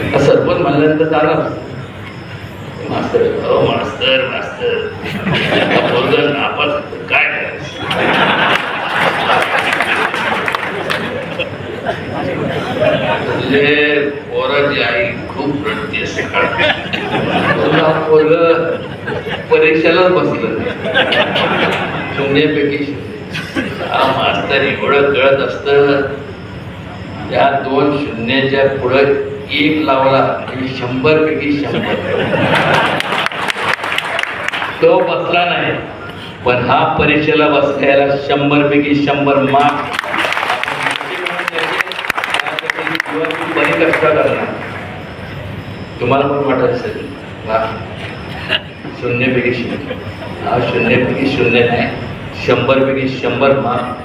सरपंच म्हणल्यानंतर चालणार मास्तर. हो मास्तर मास्तर नापास काय तुझे पोराची आई खूप रडते सकाळ. तुला पोरग परीक्षेलाच बसलं शून्यपैकी मास्तर एवढं कळत असत. या 2 शून्याच्या पुढे 1 लावला म्हणजे 100 पैकी 100. तो बसला नाही पण हा परीक्षेला बसल्याला 100 पैकी 100 मार्क. कष्ट करणार तुम्हाला पण वाटत असेल वा 0 पैकी 0. हा 0 पैकी 0 नाही 100 पैकी 100 मार्क